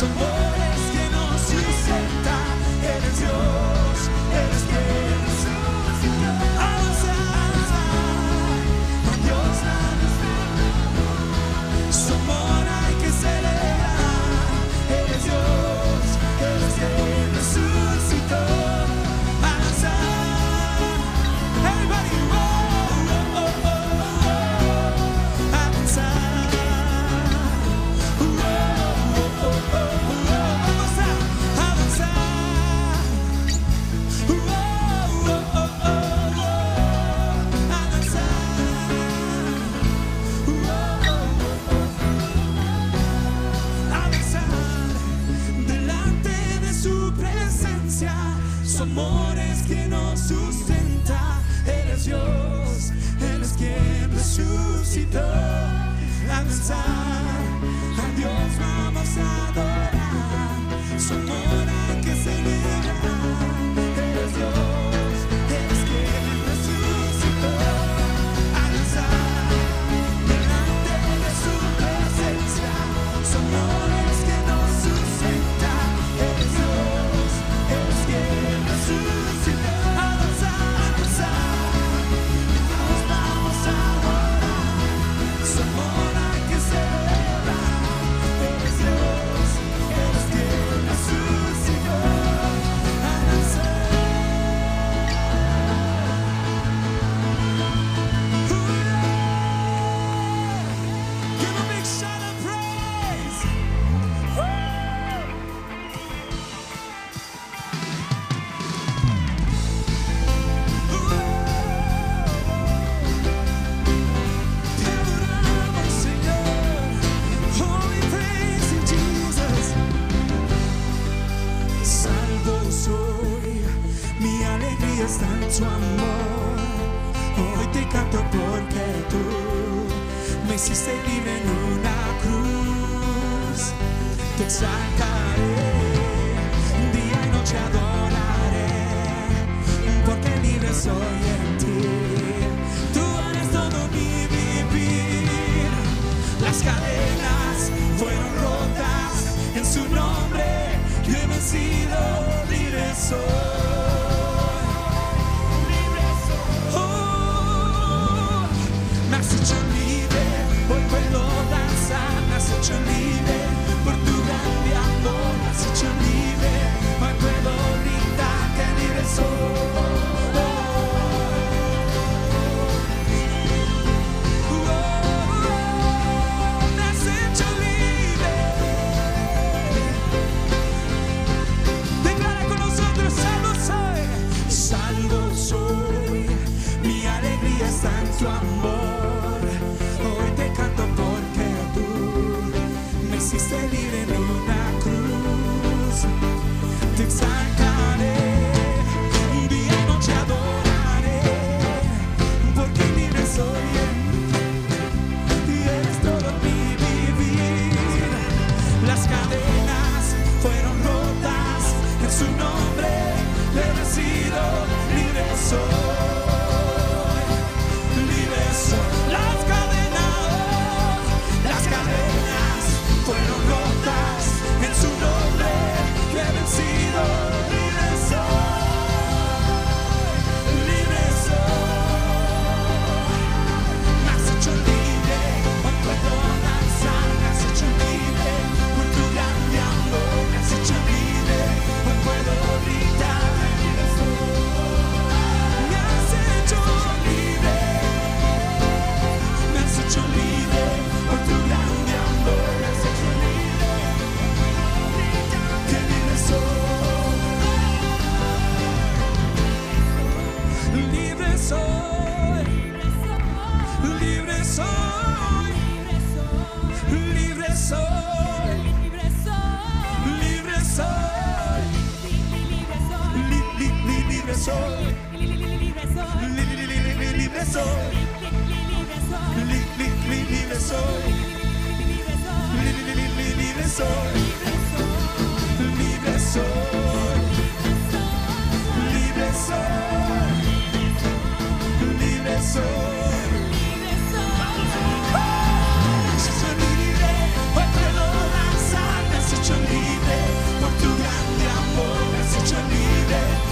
Libre, hoy puedo danzar, me has hecho libre.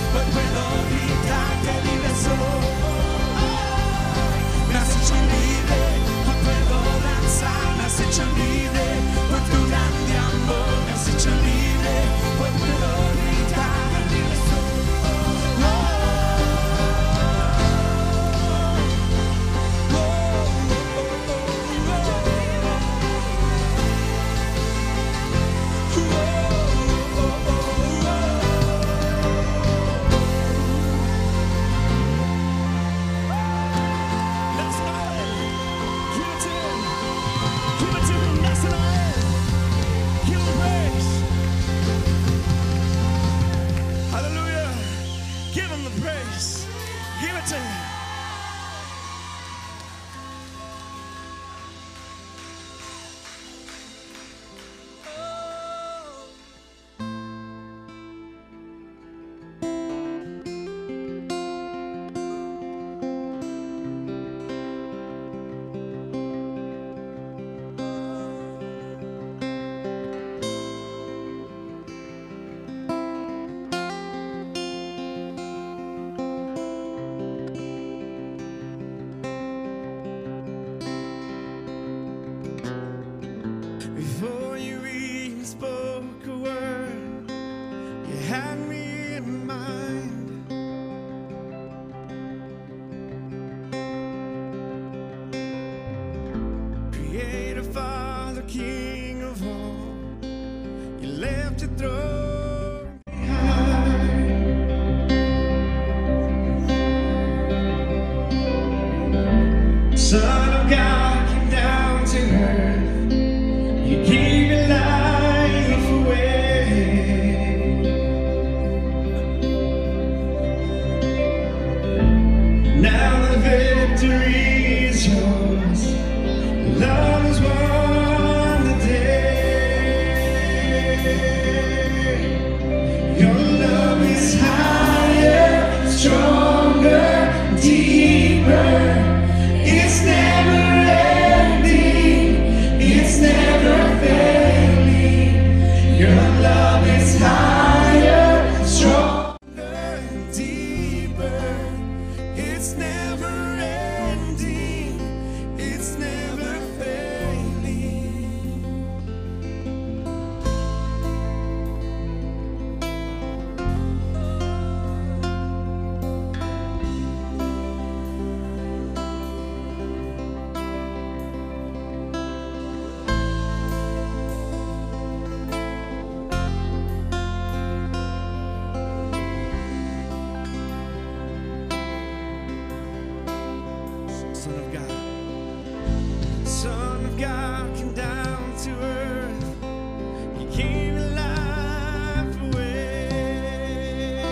Poi puedo gritarte libre soy. Me has hecho libre, hoy puedo danzar. Me has hecho libre, por tu grande amor. Me has hecho libre, hoy puedo gritar libre soy. Before you even spoke a word, you had me in mind. Creator, Father, King of all, you left your throne behind. Son of God came down to earth. You gave your life away. Now the victory is yours. Love has won the day. Your love is higher, stronger, deeper. It's never ending. It's never failing. Your love is higher, stronger, deeper. It's never ending. It's never failing. Son of God, Son of God came down to earth. He gave your life away.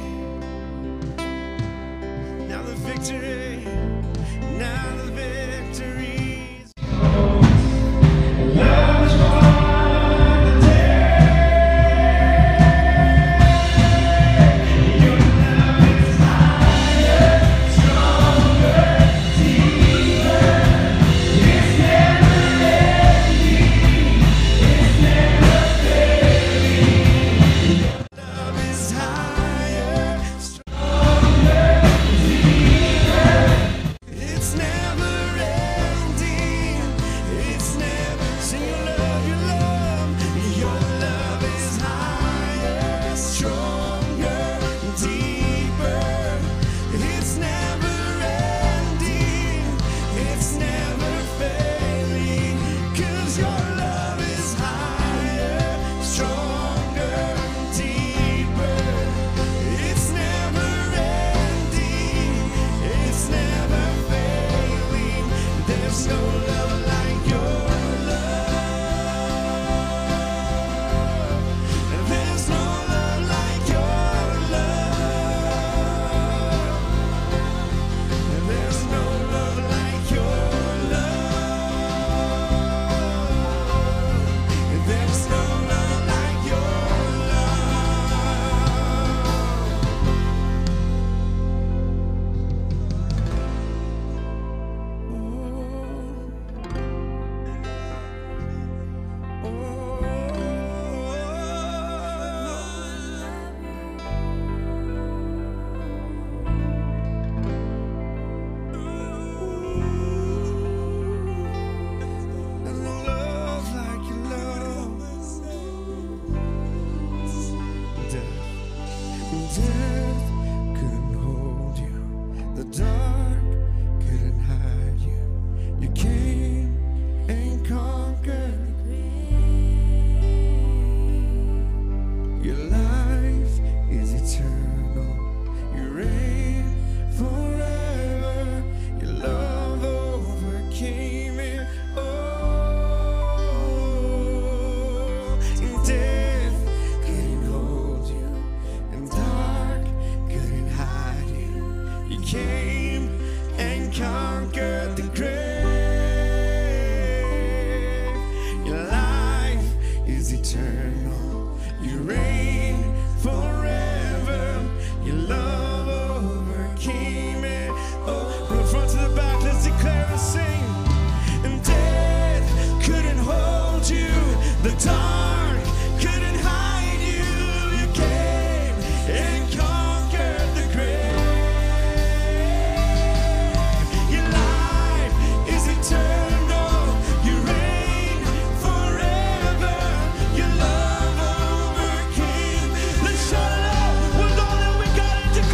Now the victory, now the victory's yours. Love has won the day. Your love is higher, stronger, deeper. conquered the grave. Your life is eternal. You reign forever. Your love overcame it. Oh, from the front to the back, let's declare and sing. And death couldn't hold you. The dark couldn't hide you. You came and conquered the grave. Your life is eternal. You reign forever. Your love overcame. Let's shout it out with all that we got to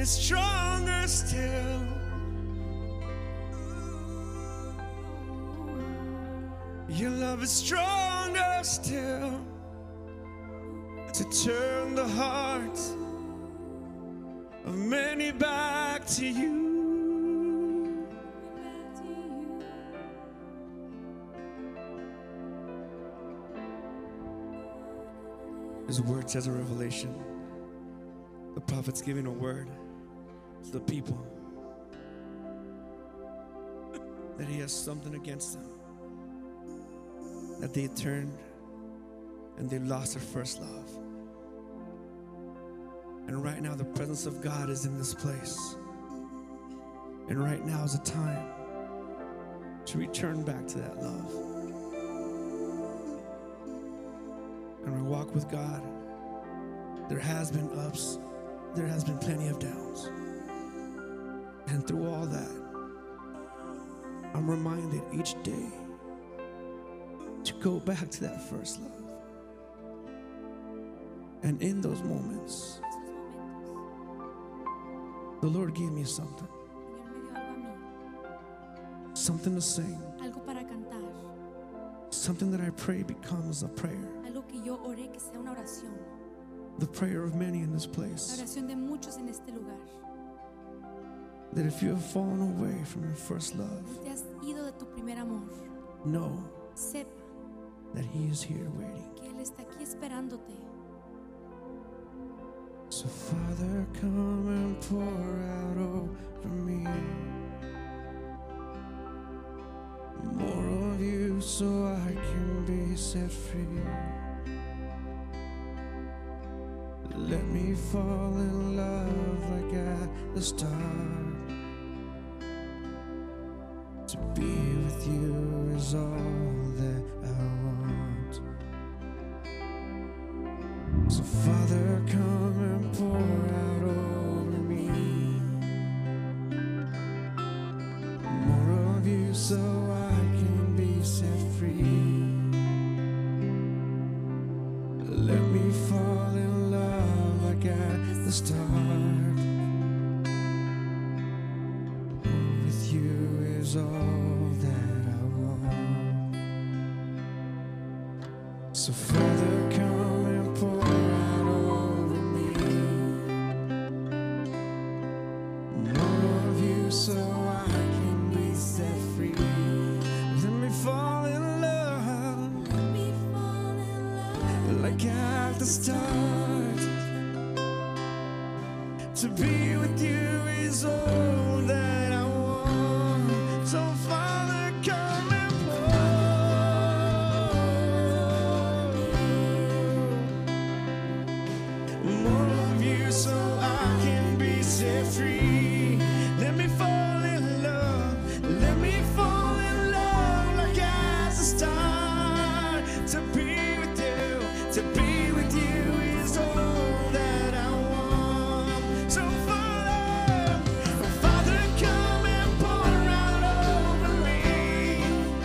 is stronger still. Your love is stronger still to turn the hearts of many back to you. His word says in Revelation, the prophet's giving a word to the people that he has something against them, that they turned and they lost their first love. And right now the presence of God is in this place. And right now is a time to return back to that love. And we walk with God. There has been ups, there has been plenty of downs. And through all that, I'm reminded each day to go back to that first love. And in those moments, the Lord gave me something. Something to sing. Algo para cantar. Something that I pray becomes a prayer. Algo que yo oré que sea una oración. The prayer of many in this La place. oración de muchos en este lugar. That if you have fallen away from your first love, Te has ido de tu primer amor. know Sepa that He is here waiting. que Él está aquí esperándote. So Father, come and pour out over me more of you so I can be set free. Let me fall in love like at the start. To be with you is all that I want. So Father, come and pour out over me more of you so I can be set free. Let me fall in love like at the start. With you is all that I want. So Father, come and pour out over me more of you so I can be set free. Let me fall in love. Let me fall in love Like at the start. To be with you is all that I want. So Father, come and pour more of you so I can be set free. Let me fall in love. Let me fall in love like at the start. To be with you is all that I want. So Father, come and pour out over me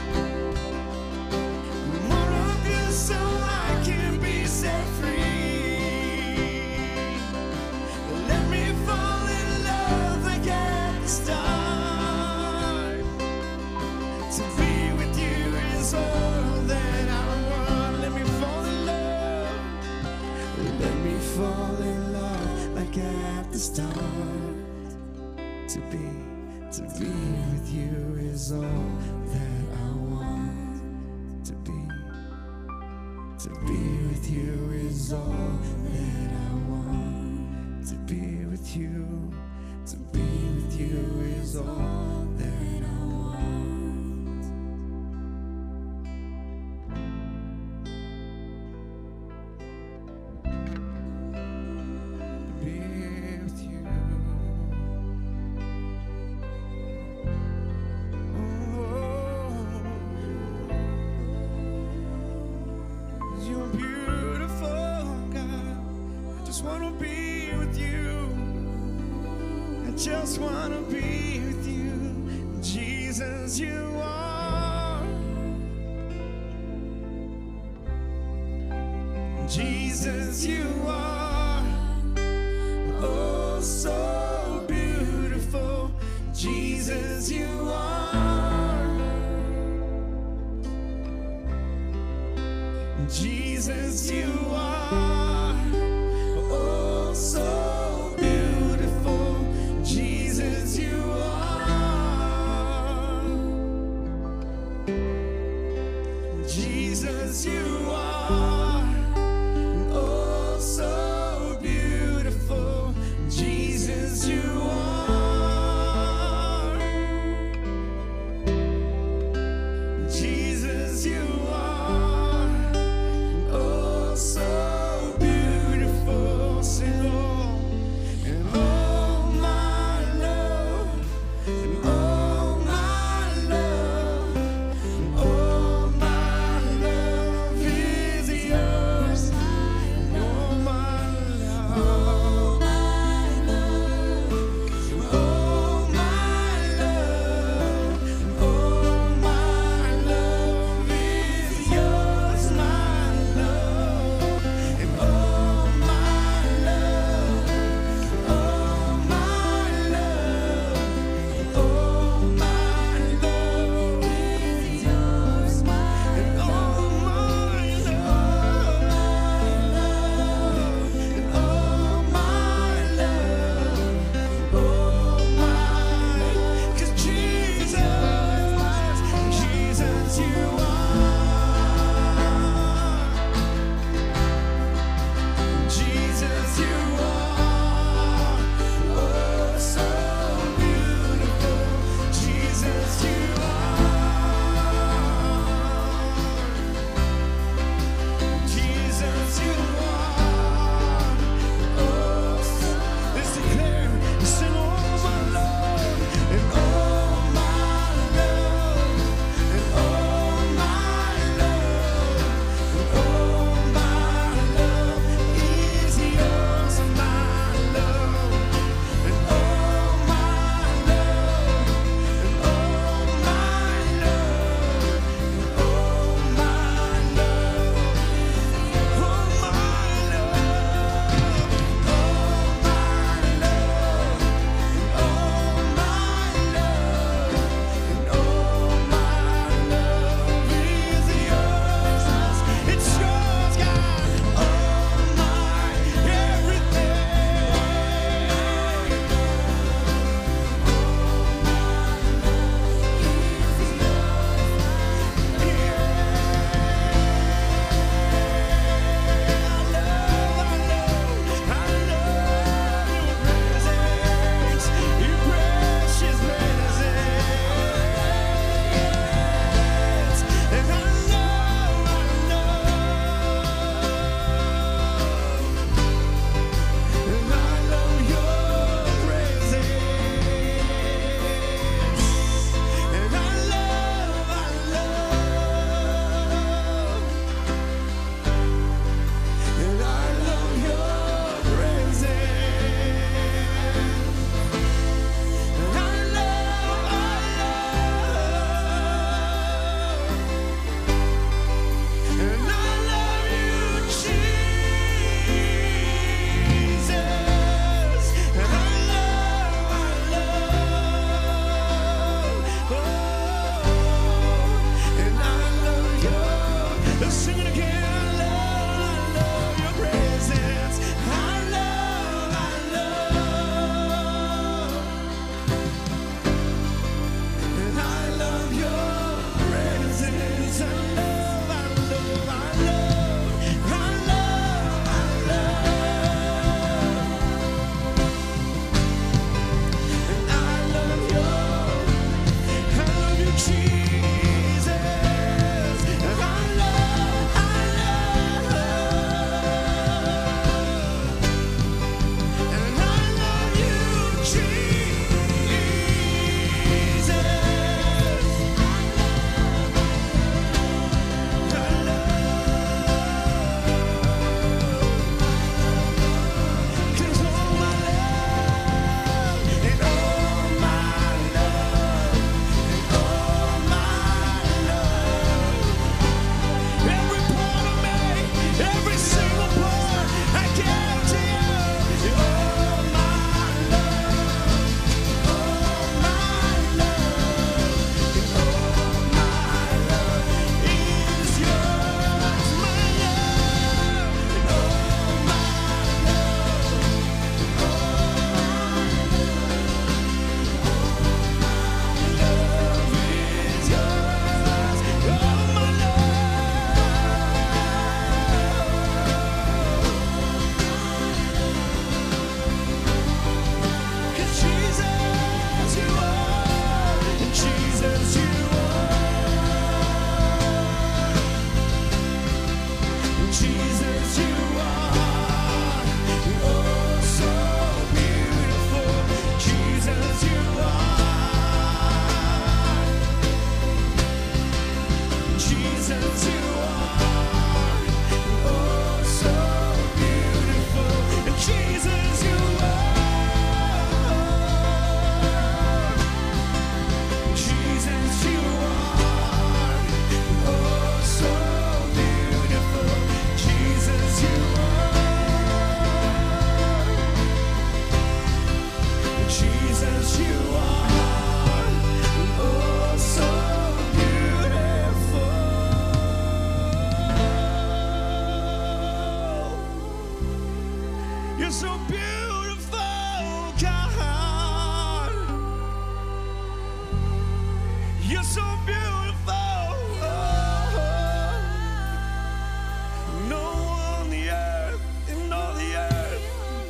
more of you so I can be set free. Let me fall in love like at the start. To be with you is all that I want. Let me fall in love. Let me fall in love like at the start. To be with you is all that I want. To be with you is all that I want. To be with you is all that I want. To be with you. You're beautiful, God. I just want to be with you. I just want to be with you. Jesus, you are. Jesus, you are. Oh, so Jesus, you are. Jesus, you are. Oh, so beautiful. Jesus, you are. Jesus, you are. Oh, so beautiful. Jesus, you are. Jesus, you are. Oh, so beautiful. Sing, oh. so beautiful. No one on the earth, in all the earth,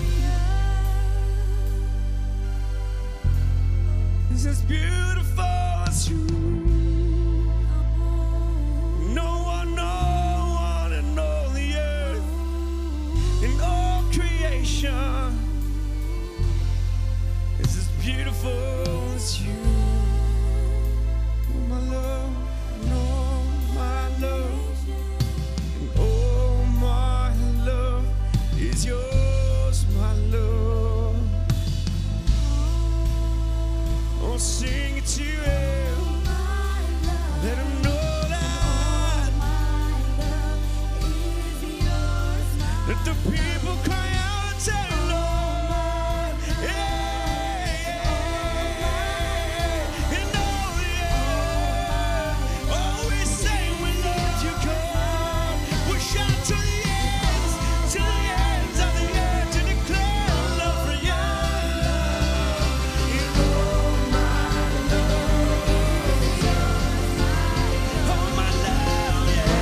is as beautiful as you. No one in all the earth, in all creation, is as beautiful as you. Oh, my love, no, my love, and oh, my love is yours, my love. Oh, sing it to him, let him know that. Let the people cry out and say, Lord, yeah, and all the earth. Oh, we sing, we love you, God. We shout to the ends of the earth to declare our love for you. And oh, my love, yeah.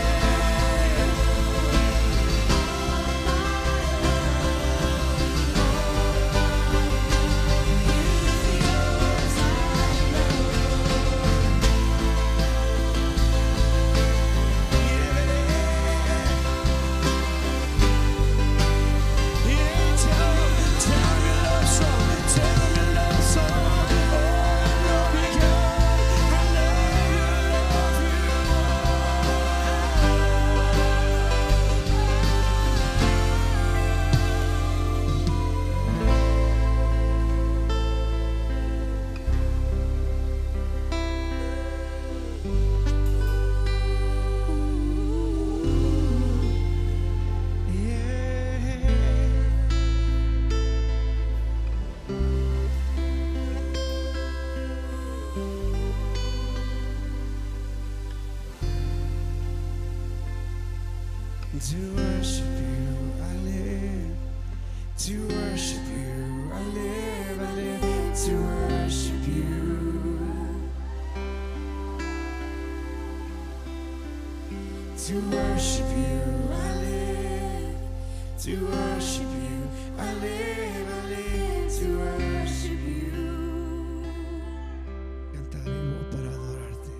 To worship you, I live. To worship you, I live. I live to worship you. To worship you, I live. To worship you, I live. I live to worship you. Canta, vivo para adorarte.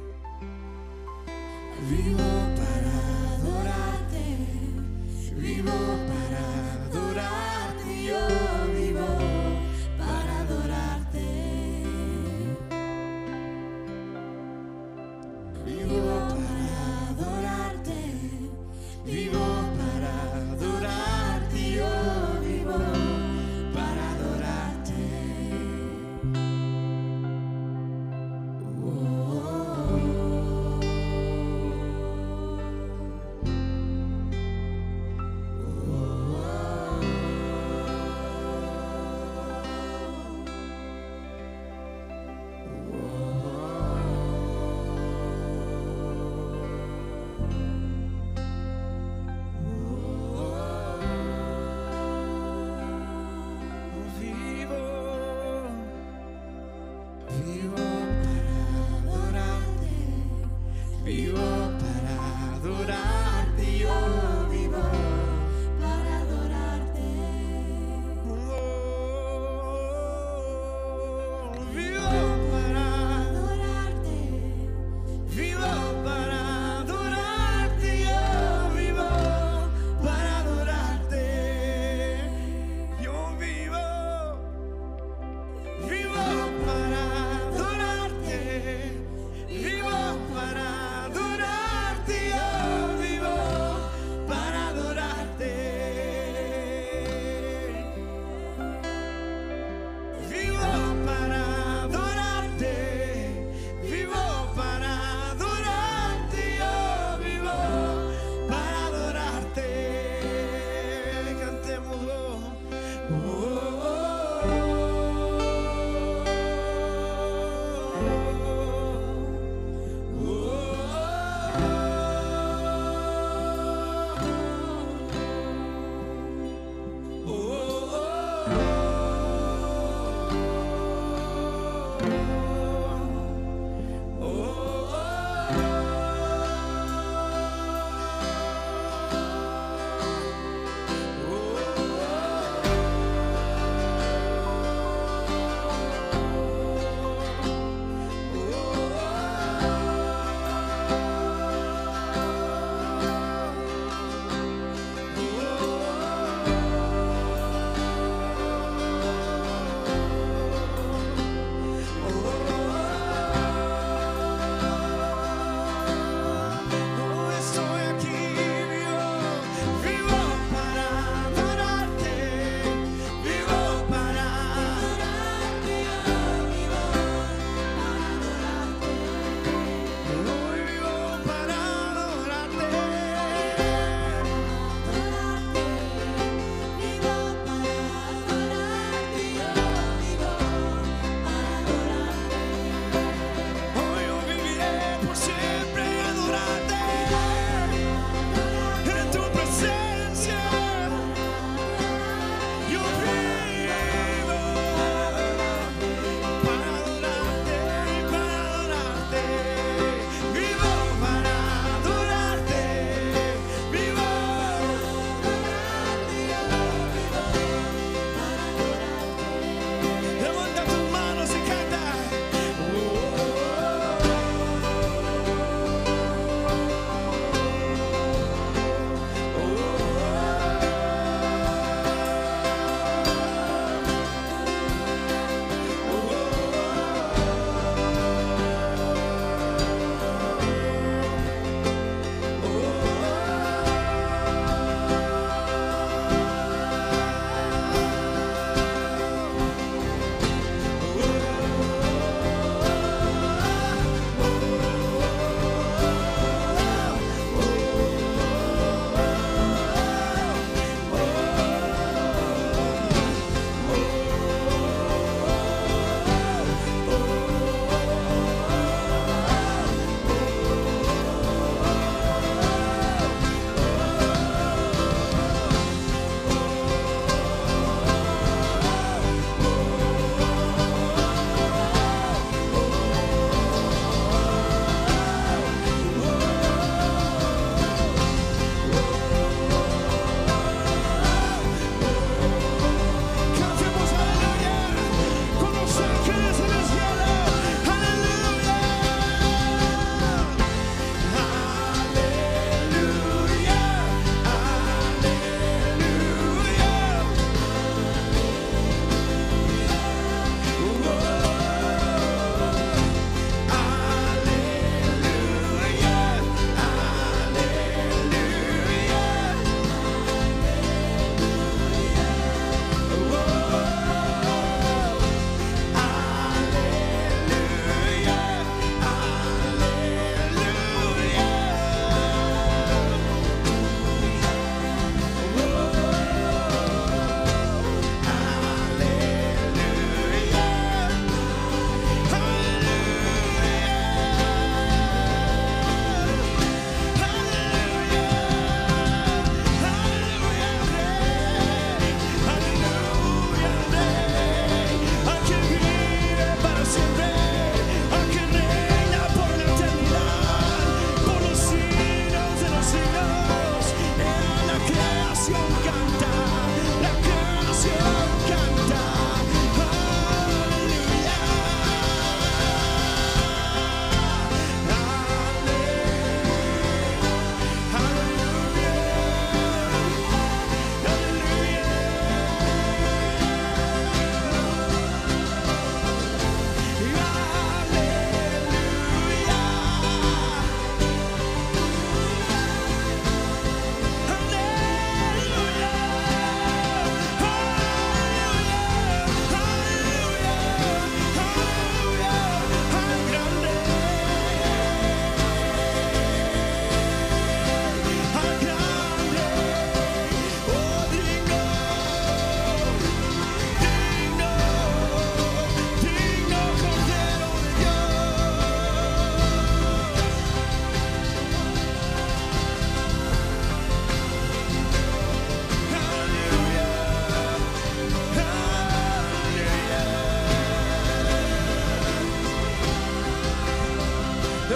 Vivo para adorarte. Vivo para adorarte, yo vivo para adorarte. Vivo para adorarte, vivo para adorarte, yo vivo para adorarte.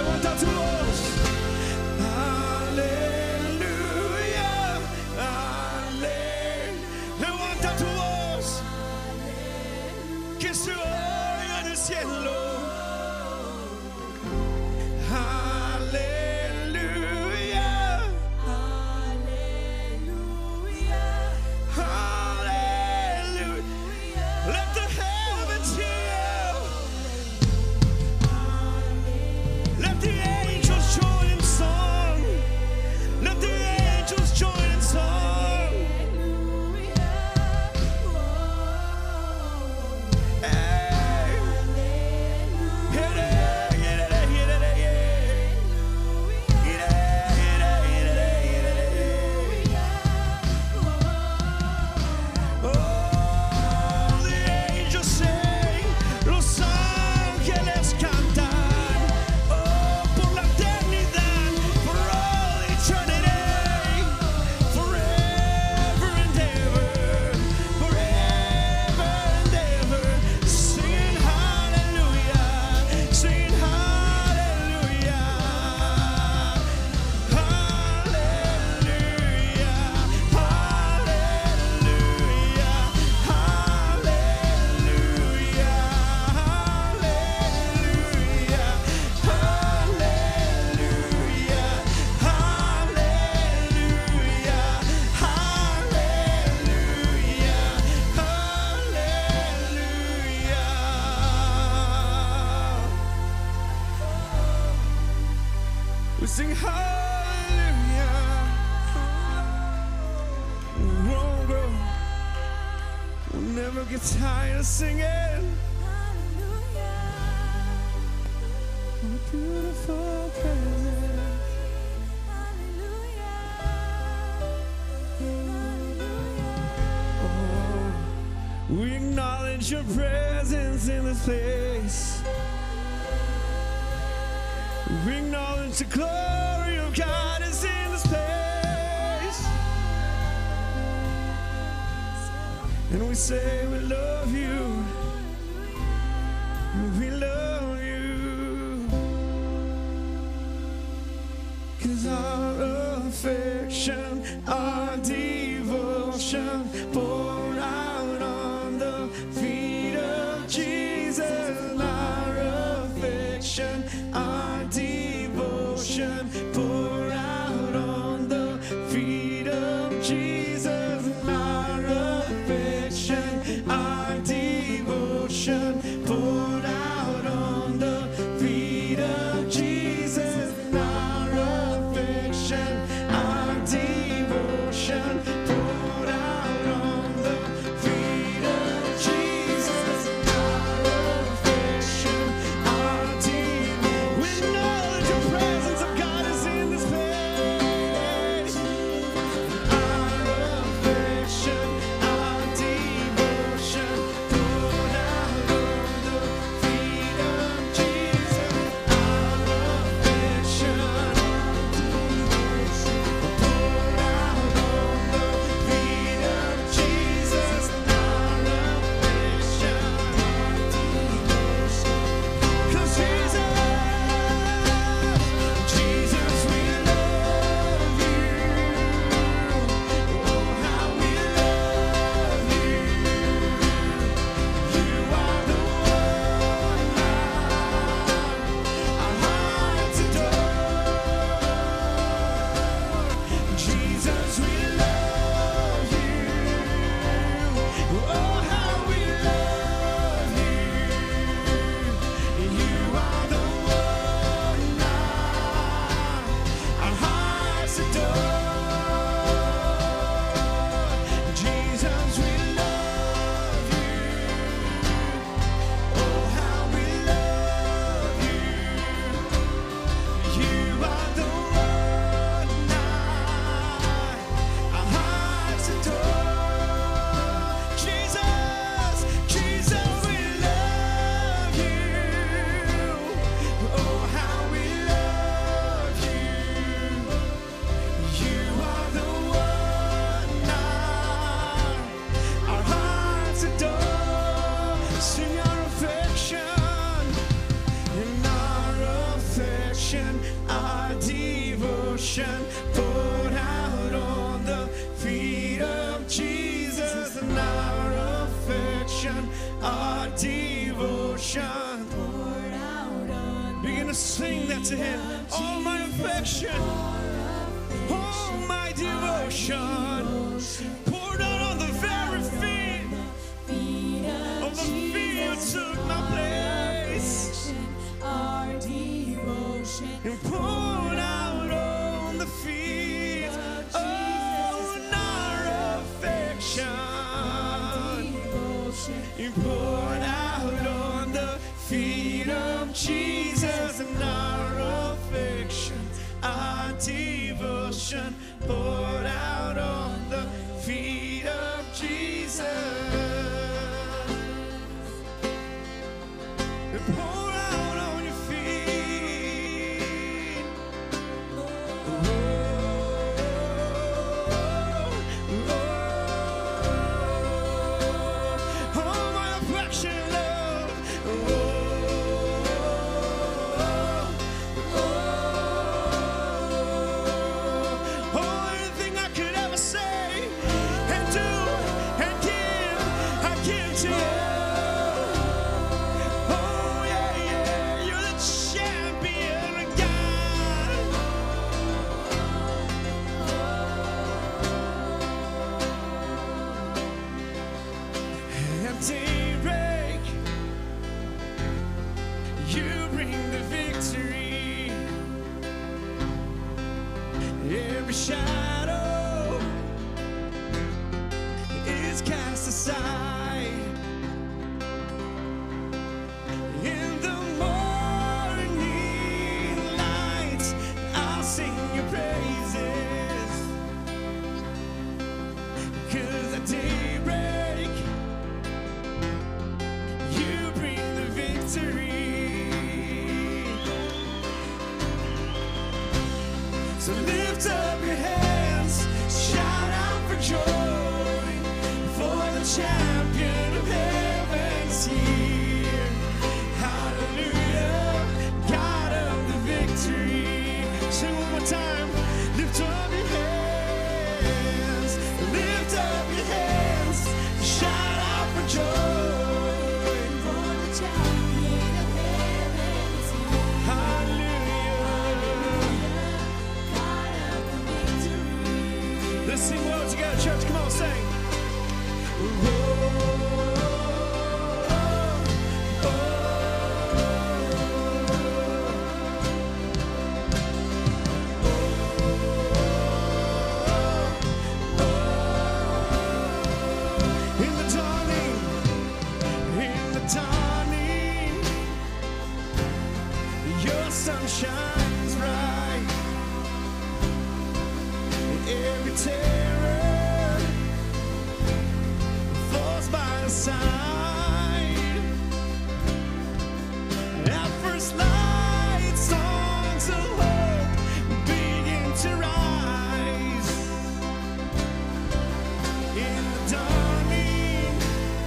Levanta tu voz. Aleluya, levanta tu voz. Que se oiga en el cielo. Aleluya, aleluya. Let the heavens hear. Let the angels join in song. Let the angels join in song. Hey. Oh, the angels sing, los ángeles cantan. Oh, por la eternidad, for all eternity, forever and ever, forever and ever, singing hallelujah, singing hallelujah, hallelujah, we sing hallelujah. We'll never get tired of singing. Beautiful presence. Oh, we acknowledge your presence in this place. We acknowledge the glory of God is in this place. And we say we love you. We love you. 'Cause our affection, our devotion, pour out on the feet of Jesus. Our affection, our devotion, pour out on the feet of Jesus. Our affection, our devotion, pour out on the feet of Jesus. Our affection, our devotion, pour out on the feet of Jesus. Our affection, our devotion. We affection poured out on the feet of Jesus, and our affection, our devotion poured out on begin to sing that to him. All my affection, all my devotion poured out on the very feet of the feet who took my place, our devotion. and poured out on the feet of our affection. You poured out on the feet of Jesus, and our affection, our devotion poured out on the feet of Jesus. And pour out on your feet. Oh, my affection, love. Oh, anything I could ever say and do and give, I give to you. Oh, yeah, yeah, you're the champion of God. At daybreak, you bring the victory. Every shadow is cast aside. In the morning light, I'll sing your praises. 'Cause at daybreak, you bring the victory. So lift up your hands, shout out for joy, for the champion of heaven's here. Hallelujah, God of the victory. Sing one more time, lift up your hands, lift up your hands, shout out for joy, For the champion of heaven is here. hallelujah. God of the victory. Let's sing well together, church. Come on, sing. In the dawning, your sun shines bright. Every terror falls by the side. At first light, songs of hope begin to rise. In the dawning,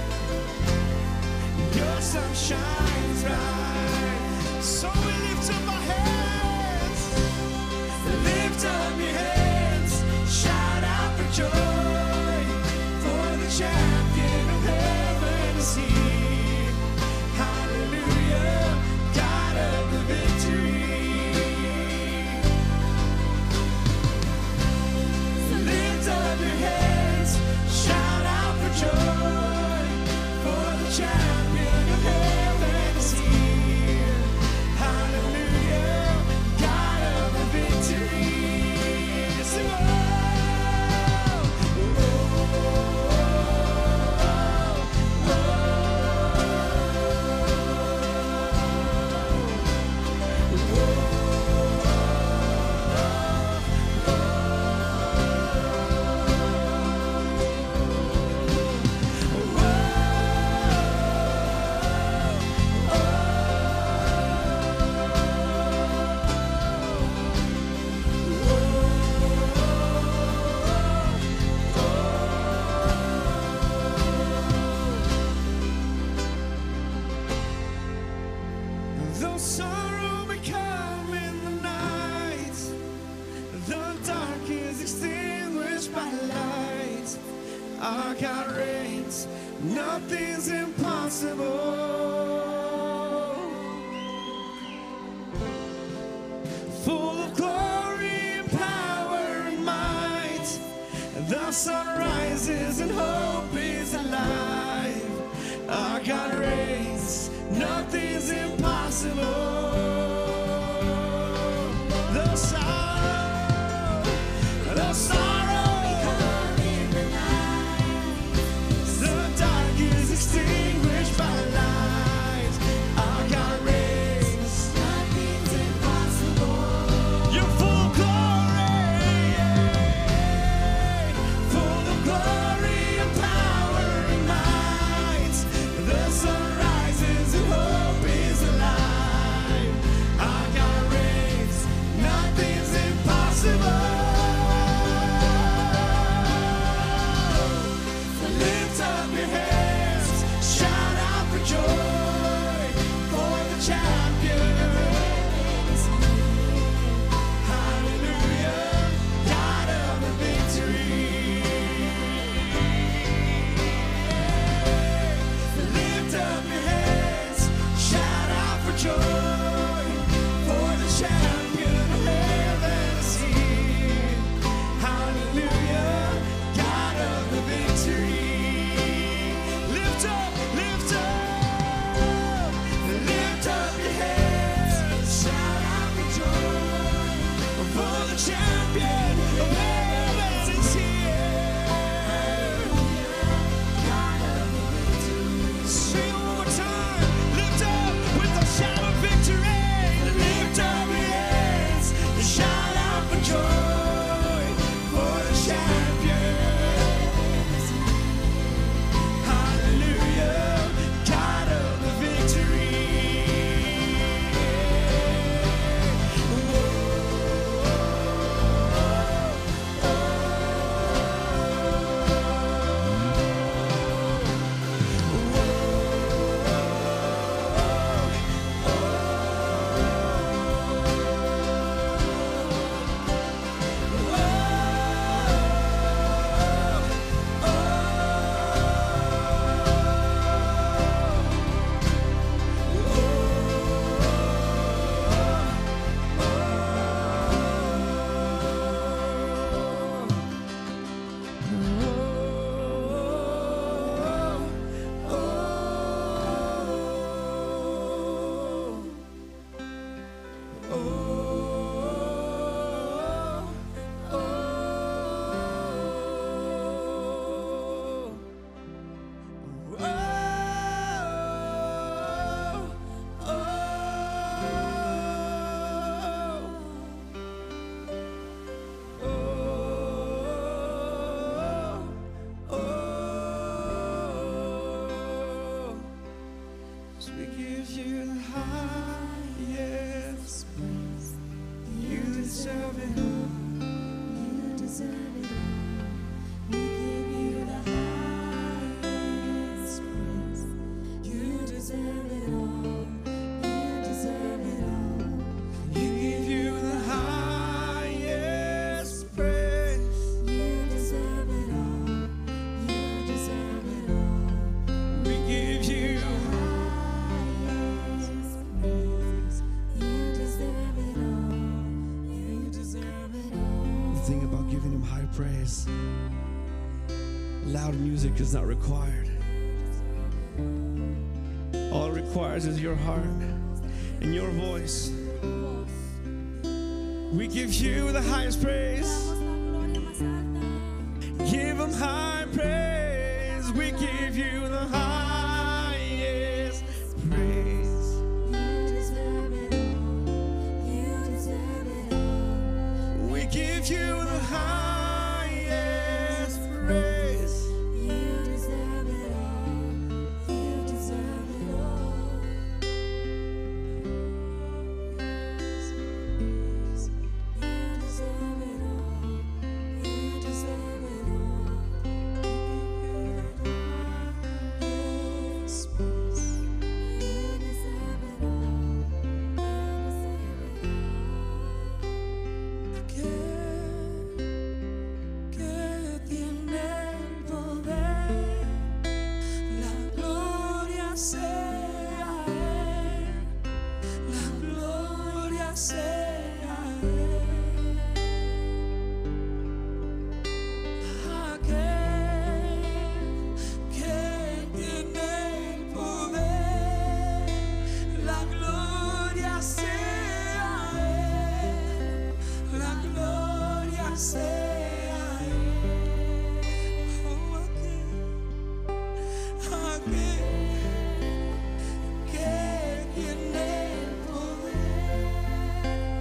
your sun shines bright. So we lift up our hands, lift up your hands, shout out for joy, for the champion of heaven is here. Hallelujah, God of the victory. So lift up your hands, shout out for joy, for the champion of heaven is here. Hallelujah, God of the victory. Sing, though sorrow may come in the night, though Our God reigns. Nothing's impossible. Full of glory and power and might, the sun rises and hope is alive. Our God reigns. Nothing's impossible. The sorrow in the night. the dark is extinguished by light. Our God reigns. Nothing's impossible. You're full of glory, full of glory and power and might. The sun rises and hope is alive. Our God reigns. Nothing's impossible. Lift up your hands, shout out for joy, for the champion. Hallelujah, God of the victory. Lift up your hands, shout out for joy, for the champion of heaven is here. Hallelujah, God of the victory. Lift up your hands, shout out for joy, for the champion of heaven is here. God of the victory. Sing one more time, lift up with the shout of victory. Lift up your hands, shout out for joy, for the champion. Hallelujah, God of the victory. So we give you the highest praise. You deserve it all. You deserve it all. We give you the highest praise. You deserve it all. You deserve it all. You give you the highest praise. You deserve it all. You deserve it all. We give you. Highest praise. You deserve it all. You deserve it all. The thing about giving him high praise, loud music is not required. All it requires is your heart and your voice. We give you the highest praise. Give him high praise. We give you the highest praise. You deserve it all. You deserve it all. We give you the highest praise. You deserve it all. You deserve it all. sea aquel que tiene el poder, la gloria sea Él, la gloria sea Él. Oh, aquel que tiene el poder,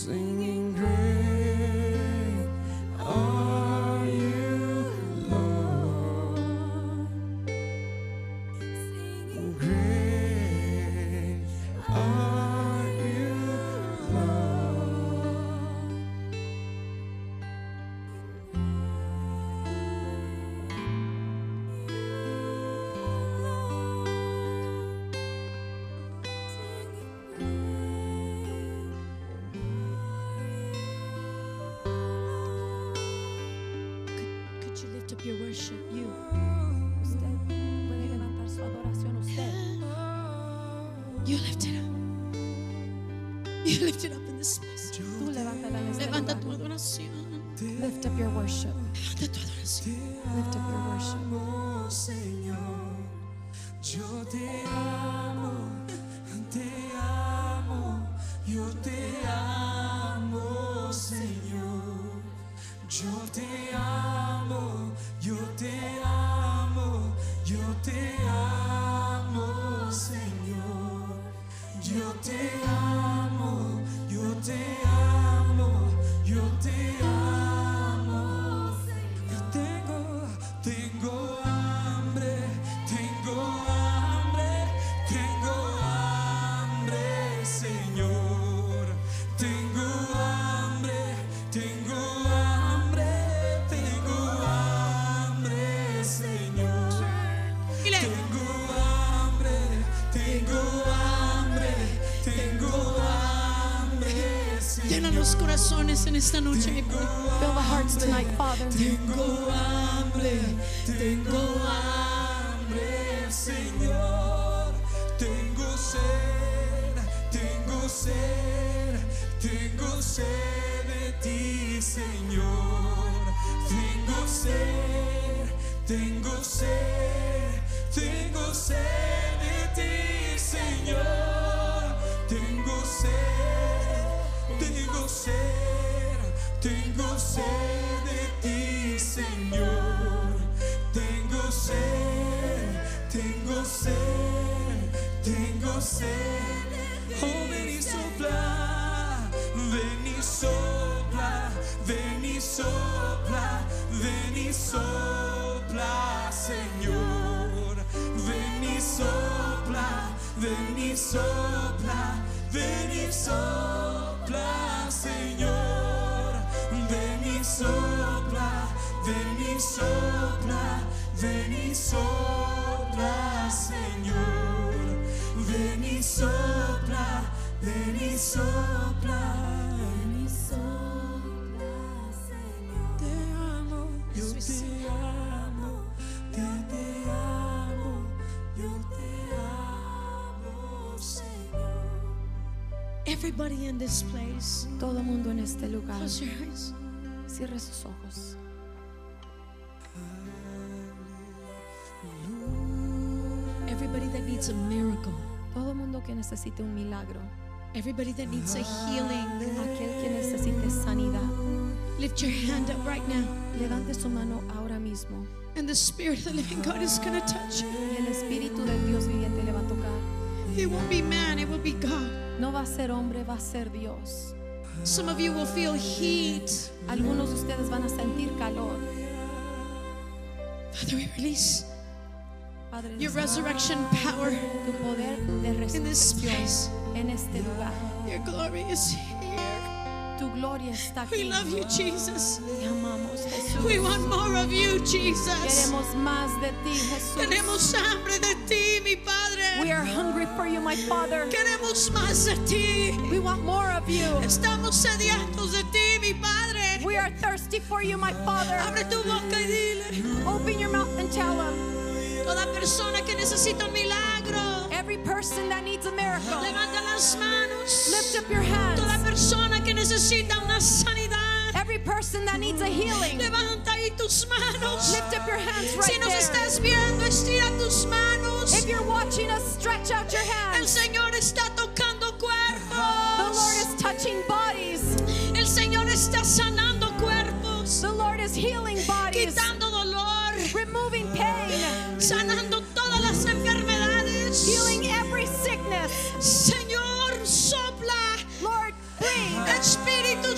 Singing great are you, Lord. Great are you, Lord. Could you lift up your worship? You. Usted puede levantar su adoración. Usted. You lift it up. You lift it up in this place. Tú levántala en este Levanta lugar. tu adoración. Lift up your worship. Levanta tu adoración. Lift up your worship. Amo, Señor, yo te amo, yo te amo, Señor, yo te amo, yo te amo, yo te amo, Señor, yo te amo, yo te amo, yo te amo. Tengo hambre, Señor. Tengo hambre, Señor. Dile. Tengo hambre, Señor. Llena los corazones en esta noche, mi Padre. Fill the hearts tonight, Father. Tengo hambre, Señor. Tengo sed de ti, Señor. Tengo sed de ti, Señor. Tengo sed de ti, Señor. Tengo sed. Oh, ven y sopla, Señor. Ven y sopla, Señor. Ven y sopla, Señor. Ven y sopla, Señor. Te amo, yo te amo, Señor. Everybody in this place, Todo mundo en este lugar. close your eyes. Cierre sus ojos. Everybody that needs a miracle, Todo mundo que necesite un milagro. everybody that needs a healing, Aquel que necesite sanidad. lift your hand up right now. Levante su mano ahora mismo. And the Spirit of the living God is going to touch you. Y el Espíritu del Dios viviente le va a tocar. It won't be man, it will be God. No va a ser hombre, va a ser Dios. Some of you will feel heat. Algunos de ustedes van a sentir calor. Father, we release Padre, your resurrection power tu poder de in this resurrección place. en este lugar. Your glory is here. Tu gloria está We aquí. love you, Jesus. Te amamos, Jesús. We want more of you, Jesus. Queremos más de ti, Jesús. Tenemos hambre de ti, mi Padre. We are hungry for you, my Father. Queremos más de ti. We want more of you. Estamos sedientos de ti, mi Padre. We are thirsty for you, my Father. Abre tu boca y dile. Open your mouth and tell him. Toda persona que necesita un milagro, Every person that needs a miracle, levanta las manos. lift up your hands. Toda persona que necesita una sanidad, Every person that needs a healing, levanta ahí tus manos. lift up your hands Si right nos there. estás viendo, estira tus manos. If you're watching us, stretch out your El hands. Señor está tocando The Lord cuerpos. is touching bodies. El Señor está sanando cuerpos, The Lord is healing bodies, quitando dolor, removing pain, sanando todas las enfermedades. healing every sickness. Señor, sopla. Lord, breathe. Espíritu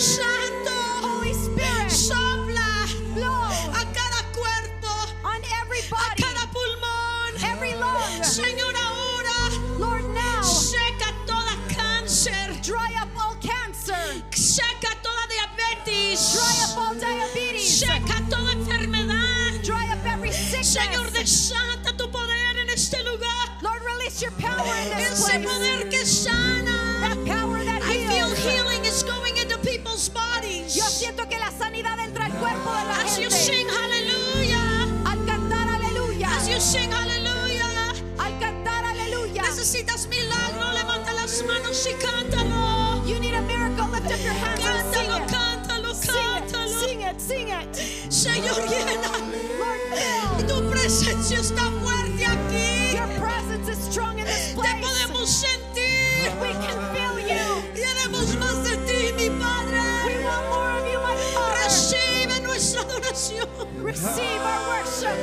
Santo, Holy Spirit, sopla blow a cada cuerpo, on every a body, cada pulmón. every lung. Señor, ahora Lord, now, seca toda cáncer, dry up all cancer, seca toda diabetes, dry up all diabetes, seca toda enfermedad. dry up every sickness. Señor, desata tu poder en este lugar. Lord, release your power in this Ese place. poder que sana. That power that I feel heals. healing is going into people's bodies. Yo siento que la sanidad entra al cuerpo de la As you gente. sing hallelujah, Al cantar aleluya, as you sing hallelujah, al cantar aleluya. necesitas milagro, levanta las manos y cántalo. You need a miracle, lift up your hands and sing Cántalo, it. cántalo, cántalo. Sing it, sing it. Señor, llena. Lord, fill. Tu presencia está fuerte aquí. Your presence is strong in this Te place. podemos sentir. We can feel you. Queremos más de ti, mi Padre. We want more of you, my Father. Recibe nuestra adoración. Receive our worship.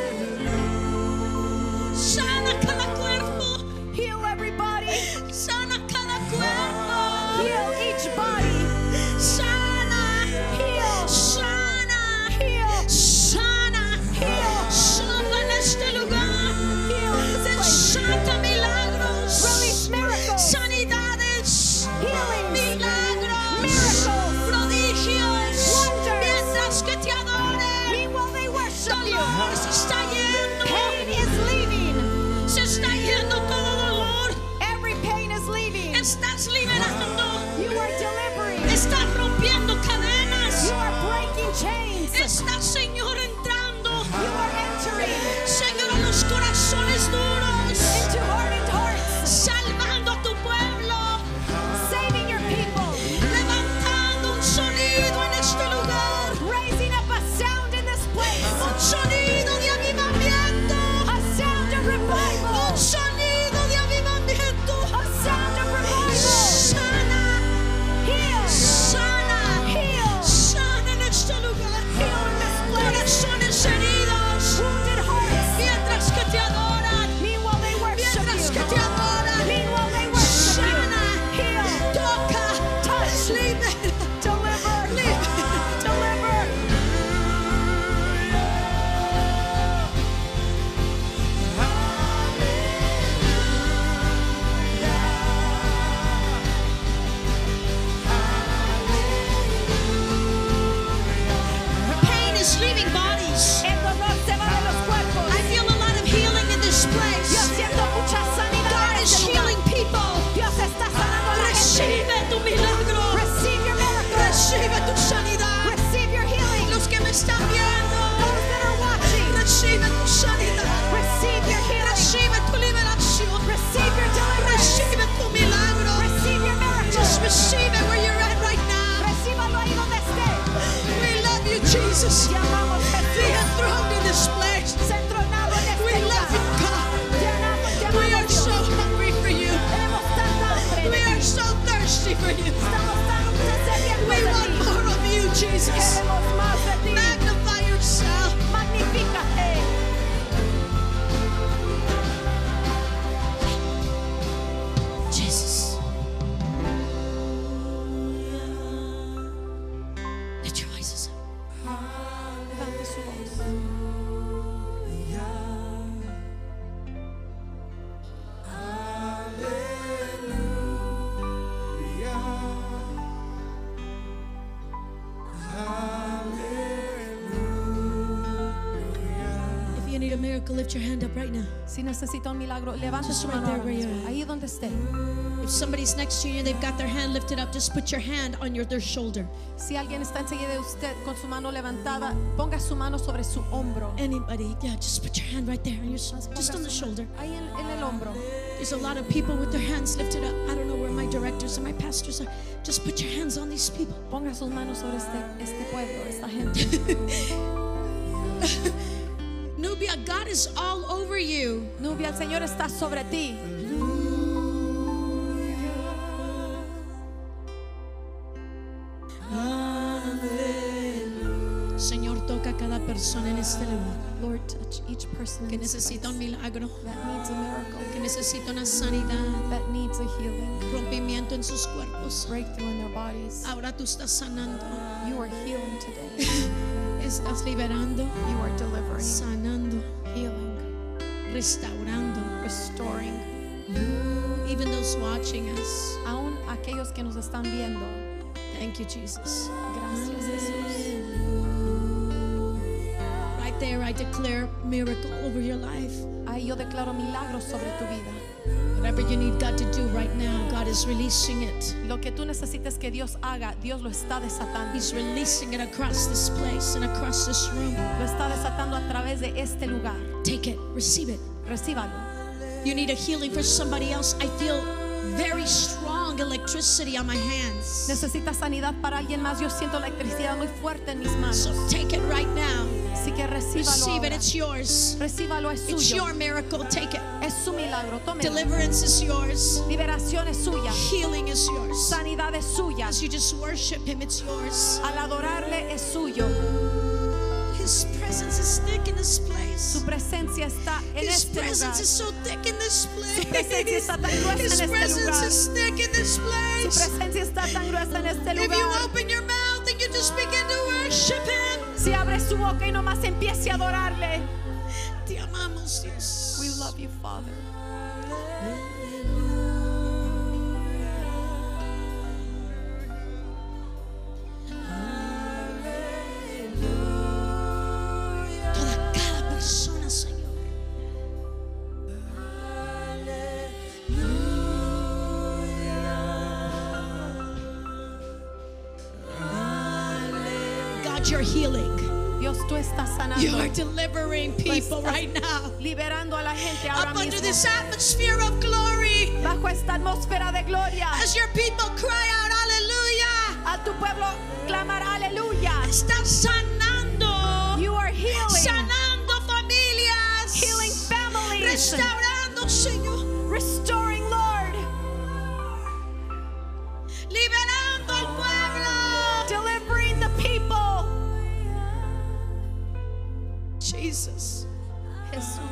Sana cada cuerpo. Heal everybody. Sana cada cuerpo. Heal each body. Sana. Heal. Sana. Heal. Sana. Heal. Sopla en este lugar. Heal in this place. Desata milagros. Release miracles. Sanidades. Healing. Milagros. Miracles. Prodigios. Wonders. Mientras que te adoren. Meanwhile they worship you. Dolor se está yendo. Pain is leaving. Se está yendo todo dolor. Every pain is leaving. Estás liberando. You are delivering. Estás rompiendo cadenas. You are breaking chains. Estás, Señor, entrando. You are entering Señor, a los corazones duros. into hardened hearts, Salvando a tu pueblo. saving your people, Levantando un sonido en este lugar. raising up a sound in this place, Un sonido de avivamiento. a sound of revival, Un sonido de avivamiento. a sound of revival. Sana. Heal, Sana. heal, Sana en este lugar. heal in this place. Corazones heridos. Wounded hearts. Mientras que te adoran. Meanwhile they worship Mientras que te you. adoran. Meanwhile they worship you. Sana. Heal, Toca. touch, Libera. deliver, deliver. Pain is leaving bodies. El dolor se va de los cuerpos. I feel a lot of healing in this Yo place. siento mucha sanidad God en is este lugar. healing people. Dios está sanando a la gente. Recibe tu milagro. Receive your miracle. Recibe tu sanidad. Receive your healing. Los que me están viendo. Those that are watching, Recibe tu sanidad. receive your healing. Recibe tu liberación. Receive your deliverance. Recibe tu milagro. Receive your miracle. Just receive it where you're at right now. Recíbalo ahí donde esté. We love you, Jesus. Te amamos, Be Jesús. enthroned in this place. Se entronado en este We lugar. love you, God. Te amamos, te We are amamos, so Dios. hungry for you. Tenemos tanta hambre We de are ti. so thirsty for you. Estamos tan sedientos We de want ti. more of you, Jesus. Queremos más de ti. Magnify yourself. Magnifícate. Jesus. Lift your voices up. Levante su voz. If you need a miracle, lift your hand up right now. Si necesita un milagro, levante Just su right mano there ahora where mismo. you're at. Ahí donde esté. If somebody's next to you, they've got their hand lifted up, just put your hand on their shoulder. Si alguien está enseguida de usted con su mano levantada, ponga su mano sobre su hombro. Anybody, yeah, just put your hand right there on your, just Ponga on the su mano shoulder. Ahí en el hombro. There's a lot of people with their hands lifted up. I don't know where my directors and my pastors are. Just put your hands on these people. Ponga sus manos sobre este pueblo, esta gente. Nubia, God is all over you. Nubia, el Señor está sobre ti. Señor, toca Toca a cada persona en este lugar Lord, touch each person que in this necesita un place milagro, that needs a miracle, que necesita una sanidad, that needs a healing, rompimiento en sus cuerpos. breakthrough in their bodies. Ahora tú estás sanando, You are healing today. estás liberando, You are delivering, sanando, healing, restaurando. restoring. Even those watching us. Aún aquellos que nos están viendo. Thank you, Jesus. Gracias, Jesús. Right there, I declare miracle over your life. Ahí yo declaro milagros sobre tu vida. Whatever you need God to do right now, God is releasing it. Lo que tú necesites que Dios haga, Dios lo está desatando. He's releasing it across this place and across this room. Lo está desatando a través de este lugar. Take it, receive it. Recíbalo. You need a healing for somebody else. I feel very strong electricity on my hands. Necesitas sanidad para alguien más. Yo siento la electricidad muy fuerte en mis manos. So take it right now. Así que recíbalo Receive it, ahora. it's yours. Recíbalo, es It's suyo. your miracle. Take it. Es su milagro. Tómelo. Deliverance is yours. Liberación es suya. Healing is yours. Sanidad es suya. As you just worship Him, it's yours. Al adorarle es suyo. His presence is thick in this place. Su presencia está en His este lugar. presence is so thick in this place. presencia está tan gruesa His en este presence lugar. is thick in this Su place. presencia está tan gruesa en este If you lugar. open your mouth and you just begin to worship Him, Si abre su boca y nomás empiece a adorarle. te amamos, Dios. We love you, Father. Toda cada persona, Señor. God, you're healing. Dios, tú estás sanando. You are delivering people right now. Liberando a la gente ahora Up under mismo. this atmosphere of glory, Bajo esta atmósfera de gloria. as your people cry out, hallelujah, A tu pueblo clamar aleluya. están sanando, You are healing. sanando familias, Healing families. restaurando, Señor, Restoring, Lord. liberando al pueblo. Delivering the people. Jesus. Jesús.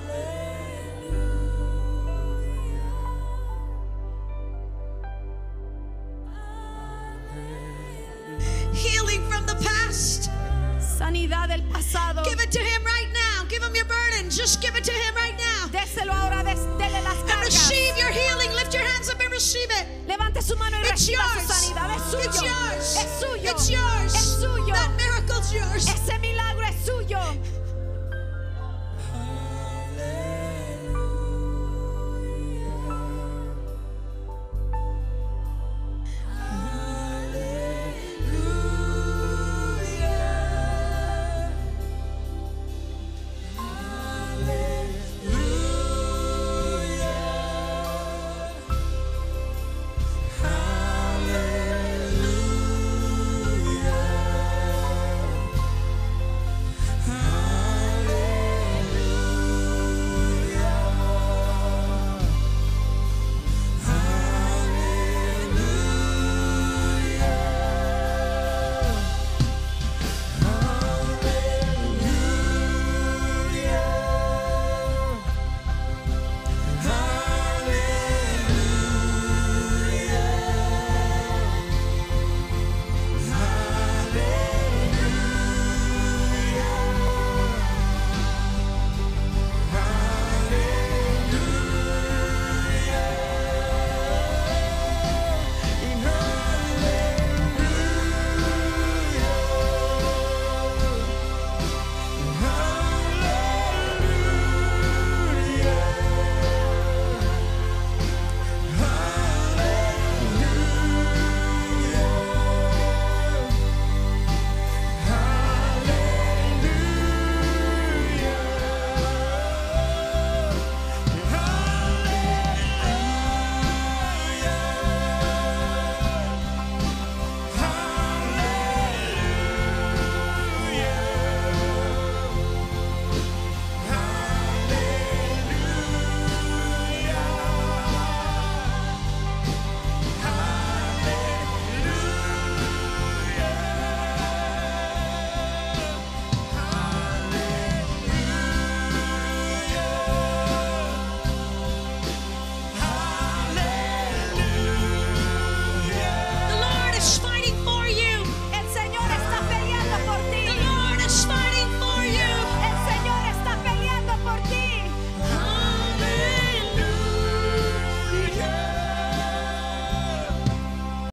Healing from the past. Sanidad del pasado. Give it to Him right now. Give Him your burdens. Just give it to Him right now. Déselo ahora, dele las And cargas. receive your healing. Lift your hands up and receive it. Levante su mano y It's reciba su yours. sanidad.